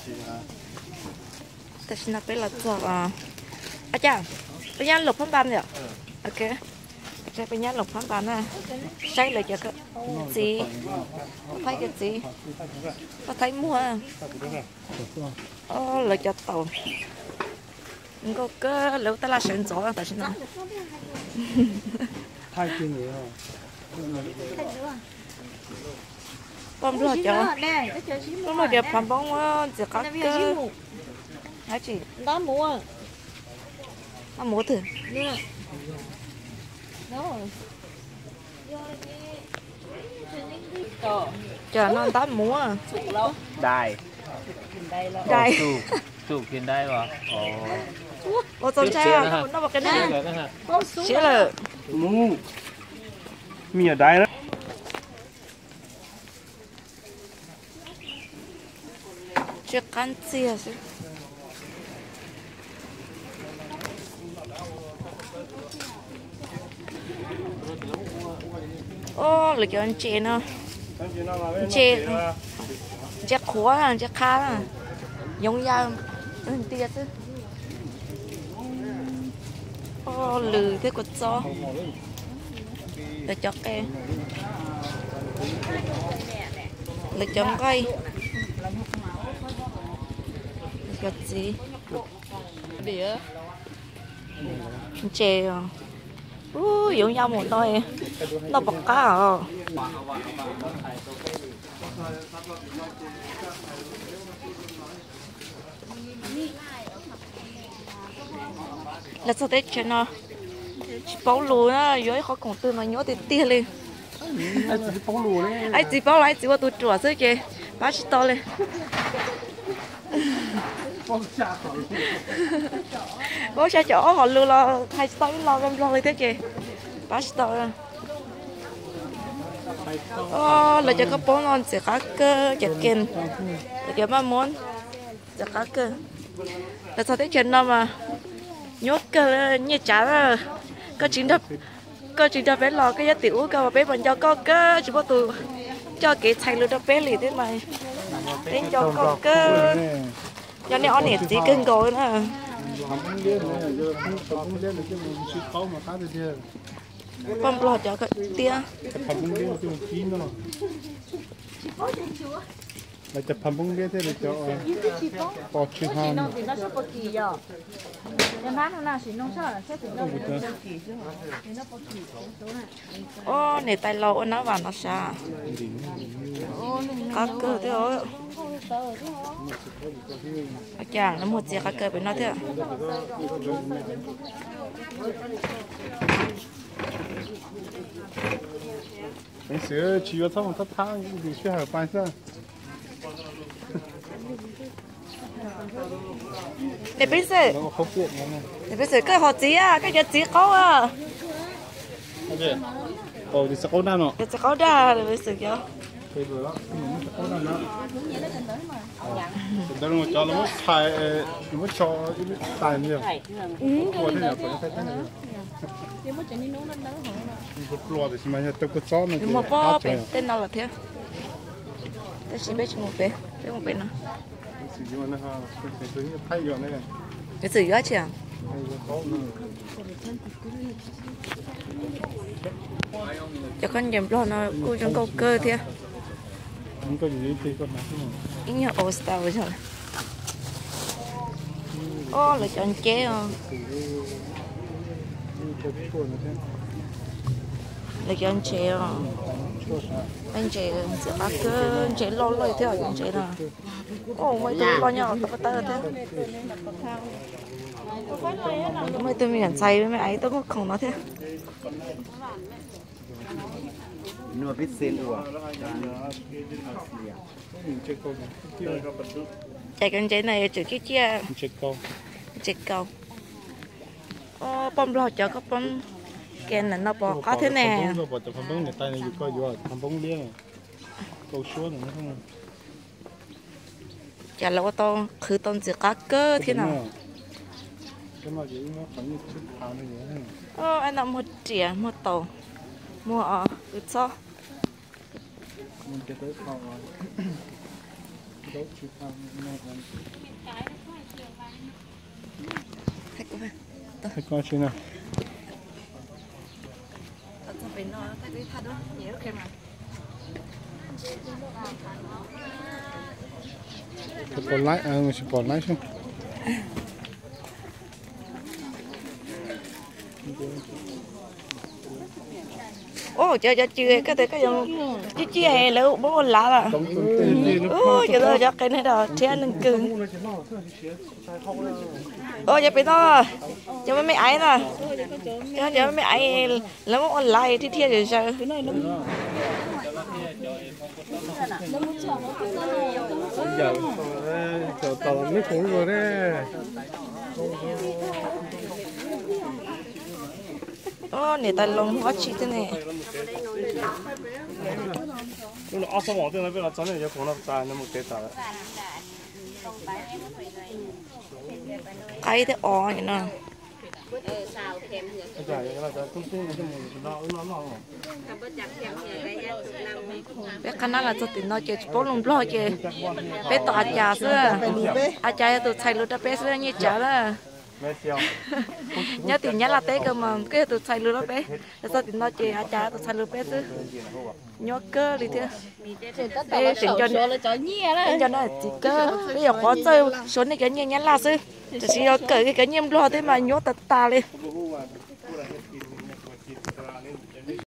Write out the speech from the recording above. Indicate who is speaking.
Speaker 1: tại sao nó phải là cho à chà bây giờ lục phong ban rồi ok cái bây giờ lục phong ban à sai là cho cái gì thấy cái gì có thấy mua là cho tàu có cái lẩu ta là sinh gió tại sao
Speaker 2: 太近了
Speaker 1: bom lo cho bom lo cho bom bông chỉ có cái hả chị
Speaker 3: đó mua
Speaker 1: nó mua thử chờ nó tát mua
Speaker 4: đài
Speaker 1: đây
Speaker 4: chủ kiến đây mà
Speaker 1: ô tô xe nó vào cái này sẽ là
Speaker 2: mi ở đây đó
Speaker 1: chưa cắn chia chứ ô là cho anh chị nó chị chắc khóa chắc khá giống nhau tia chứ ô lừ thế của cho để cho cái để cho cây cái gì đĩa chè giống nhau một đôi nó bọc cá à là sao thế chứ nó bao lù nó dưới khó còn tư mà nhớ thì tia lên ai chỉ bao lại chỉ có tôi chùa thôi chứ bác chỉ to lên bố sẽ chỗ họ lưu lo hay tới lo gom lo thế chứ bác chỉ to lên là cho các bố non sẽ cá cơ chặt kèn là cho ba món sẽ cá cơ là sao thế chuyện nào mà nhốt cơ như chả rồi có chuyện đập bé lò cái giá tiểu cơ mà bé còn cho có cơ chỉ có từ cho cái thành luôn đập bé lì thế này đến cho có cơ cho nên ông này chỉ cưng gọi nữa không lo cho cái tia
Speaker 2: là chụp hình bông ghế thế là cho bỏ chữ hàng
Speaker 1: ô này tay lâu nó vào nó xa cá cơ thế ơi chàng nó một chiếc cá cơ với nó thế
Speaker 2: 平时7月份他你去还有办事。
Speaker 1: để biết sự để biết sự cái họ chỉ à cái chỉ có à
Speaker 2: thì sẽ có đàn nó
Speaker 1: để sẽ có đa để biết sự cho
Speaker 2: đó là cho nó xài nó cho xài nhiều của thế nào của thế này lúa thì mà tôi có cho nó
Speaker 1: nhưng mà có bên tên nào là thế tôi chỉ biết một bên nào cái gì đó chứ cho con dèm lo nó cô trong câu cơ thế
Speaker 2: không có gì thì con
Speaker 1: ý nhờ ô style rồi ô là chọn chế là chọn chế anh chế sẽ bắt cơ chế lo lời theo anh chế là ô mấy tôi lo nhau tôi có tới thế mấy tôi mình say với mấy ấy tôi có không nói thế
Speaker 4: nua biết xin ủa
Speaker 1: chạy con chế này chữ cái chia chết câu ô bom lo cho các bom kèn là nó bỏ có thế nè chả là ô tô khử tôn chỉ cá cơ thế nào ô anh làm một chĩa một tàu mua ở cứ cho
Speaker 2: Thấy coi chứ nào. Bỏ lái, người sẽ bỏ lái xuống.
Speaker 1: Ô, chờ chưa cái đấy cái dòng chi hè lỡ bố lá là. Ô, chờ cho cái này đó, trên đừng cứng. Ô, giờ phải đó, giờ mấy ấy nè, giờ mấy ấy lỡ bố lại thì thiệt rồi sao?
Speaker 2: Giờ tàu mới khổ rồi đấy.
Speaker 1: Ô, này tay lông hóa chị thế này.
Speaker 2: Nó áo sông ở đây là真係有可能大，你冇記得啦。
Speaker 1: Ai thế ó vậy nè. Bé khăn là cho tiền nó chơi bố lông lo chơi. Bé tỏ trà xưa. À trà tụi xài lúa bé xưa như chả là. Nhớ tiền nhớ là té cơ mà cái tụi xài lúa bé. Sao tiền nó chơi à trà tụi xài lúa bé xưa. Nhớ cơ đi thế. Bé tiền cho nó chỉ cơ. Bây giờ khó chơi số này cái nhớ là xưa. Chỉ có cái nhím lo thế mà nhớ tạt ta lên.